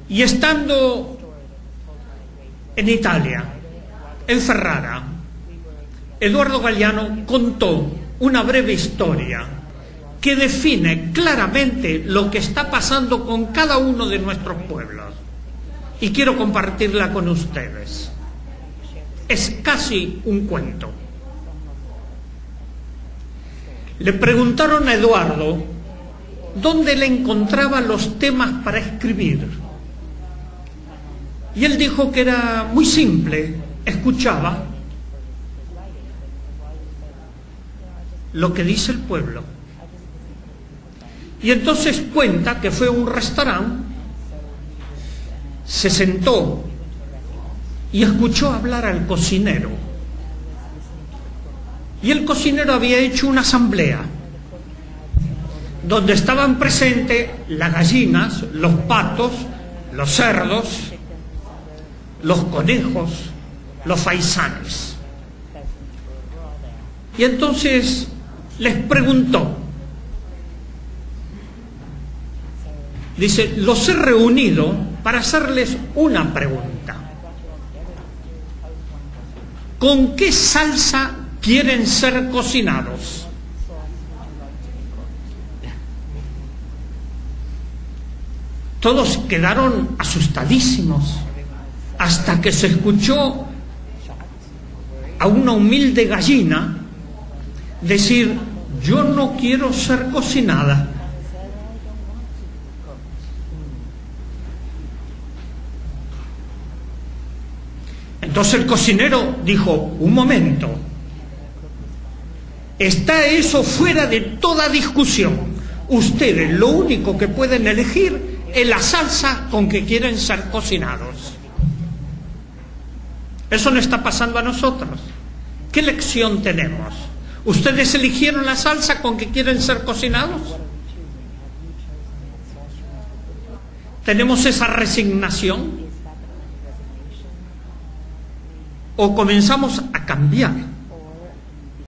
Y estando en Italia, en Ferrara, Eduardo Galeano contó una breve historia que define claramente lo que está pasando con cada uno de nuestros pueblos. Y quiero compartirla con ustedes. Es casi un cuento. Le preguntaron a Eduardo dónde le encontraba los temas para escribir. Y él dijo que era muy simple, escuchaba lo que dice el pueblo. Y entonces cuenta que fue a un restaurante, se sentó y escuchó hablar al cocinero. Y el cocinero había hecho una asamblea donde estaban presentes las gallinas, los patos, los cerdos, los conejos, los faisanes. Y entonces les preguntó, dice, los he reunido para hacerles una pregunta. ¿Con qué salsa quieren ser cocinados? Todos quedaron asustadísimos hasta que se escuchó a una humilde gallina decir, yo no quiero ser cocinada. Entonces el cocinero dijo, un momento, está eso fuera de toda discusión. Ustedes lo único que pueden elegir es la salsa con que quieren ser cocinados. Eso no está pasando a nosotros. ¿Qué lección tenemos? ¿Ustedes eligieron la salsa con que quieren ser cocinados? ¿Tenemos esa resignación? ¿O comenzamos a cambiar